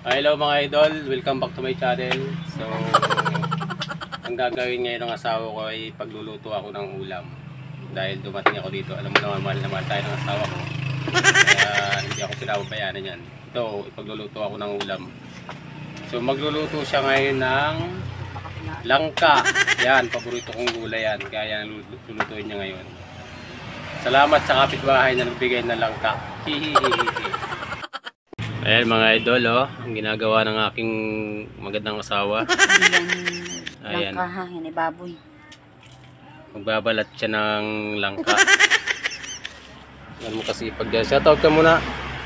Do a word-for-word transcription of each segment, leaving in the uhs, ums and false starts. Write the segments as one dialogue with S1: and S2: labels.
S1: Hello mga idol, welcome back to my channel. So, ang gagawin ngayon ng asawa ko ay pagluluto ako ng ulam. Dahil dumating ako dito, alam mo naman, mahal naman tayo ng asawa ko. Kaya hindi ako pinapabayaan yan. Ito, ipagluluto ako ng ulam. So, magluluto siya ngayon ng langka. Yan, paborito kong gulay yan. Kaya lulutuin niya ngayon. Salamat sa kapitbahay na nagbigay ng langka. Hihihihi. Ayan mga idol, oh, ang ginagawa ng aking magandang asawa.
S2: Ayan, langka ha, yan ay baboy.
S1: Magbabalat siya ng langka. Yan mo kasi pag dyan siya, tawag ka muna.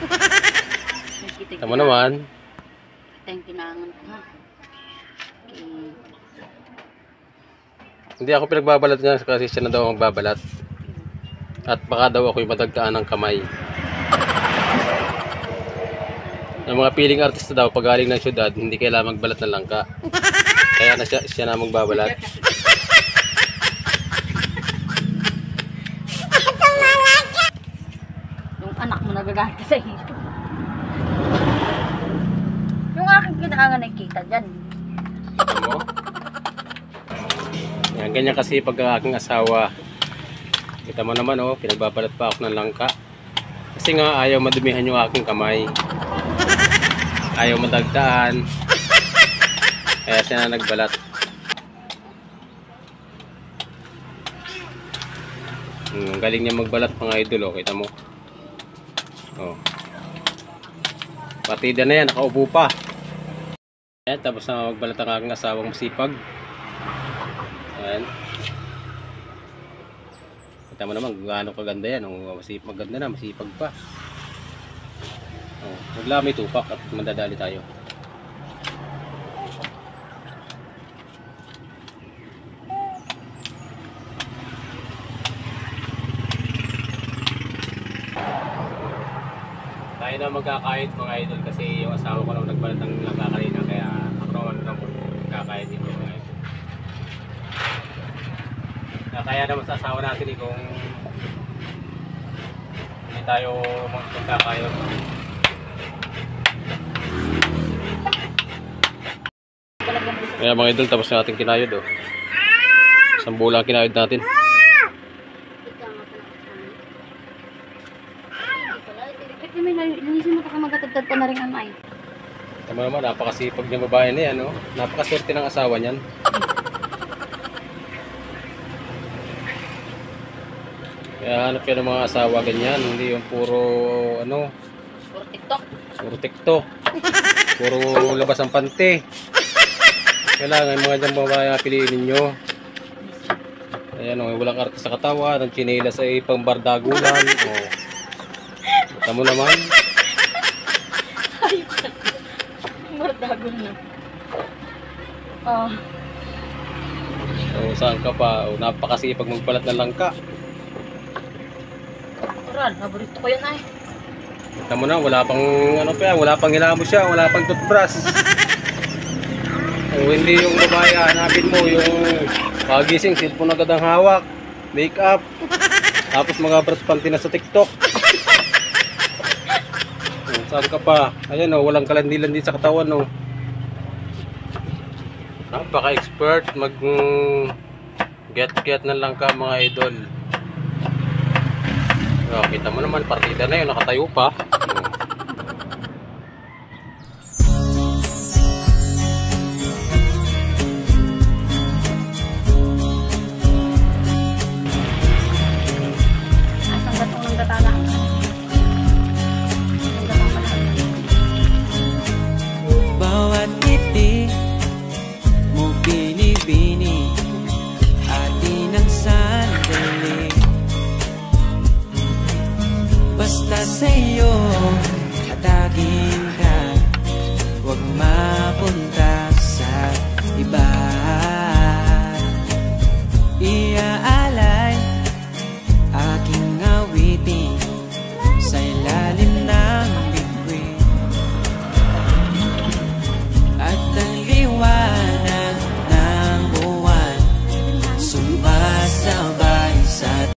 S1: Tama naman.
S2: Ito yung kinangan ko ha. Okay.
S1: Hindi ako pinagbabalat niya kasi siya na daw magbabalat. At baka daw ako'y madagkaan ng kamay. Yung mga piling artista daw, pag galing ng syudad, hindi kailangan magbalat ng langka. Kaya na siya, siya na magbabalat.
S2: Yung anak mo nagagalit sa iyo. Yung aking kinaangan ay kita dyan.
S1: Ito mo? Yan, ganyan kasi pag aking asawa. Kita mo naman, oh, pinagbabalat pa ako ng langka. Kasi nga ayaw madumihan yung aking kamay. Ayaw madagdaan. Kaya siya na nagbalat. Hmm, galing niya magbalat mga idol, oh, kita mo. Oh. Partida na yan, nakaupo pa. Ayan, tapos na magbalat ang aking asawang masipag. Ayan. Kita mo naman gaano kaganda yan. Oh, masipag, maganda na, masipag pa. Oh, wala may tupak at madadali tayo. Tayo na magkakahit mga idol kasi yung asawa ko lang nagbalat ng langka kanina, kaya ako naman lang magkakahit dito mga idol. Kaya naman sa asawa natin eh, kung hindi tayo magkakahit. Kaya mga idol, tapos na natin kinayod, oh. Isang bulang kinayod natin.
S2: Kasi may linisin mo pa ka magatagtad pa na rin amay.
S1: Tama naman, napakasipag niyang babae na yan, oh. Napakaswerte ng asawa niyan. Kaya hanap yan ng mga asawa ganyan, hindi yung puro ano,
S2: Puro TikTok.
S1: Puro TikTok. Puro labas ang pante. Kailangan mga dyan babae piliin ninyo. Ayan, oh, walang arte sa katawan, ang chinelas ay pangbardagulan. Oh. Tama naman.
S2: Bardagon na. Oh.
S1: So, saan ka pa? Oh, napakasipag magbalat ng langka.
S2: Oral, paborito ko yan ay.
S1: Tama na, wala pang ano pa yan, wala pang hilamos siya, wala pang toothbrush. Kung hindi yung babae, hanapin mo yung pagising, cellphone agad ang hawak, make up, tapos mga brush panty na sa TikTok. Oh, saan ka pa? Ayan, oh, walang kalandilan din sa katawan, oh. Napaka-expert mag get-get na lang ka mga idol. Oh, kita mo naman, partida na yun, nakatayo pa.
S2: Asang gatong ng gatala. Ang gatang malaki.
S3: Bawat ngiti mo binibini atin ang sandali. Basta sa'yo atagin ka, huwag mapunta sa iba.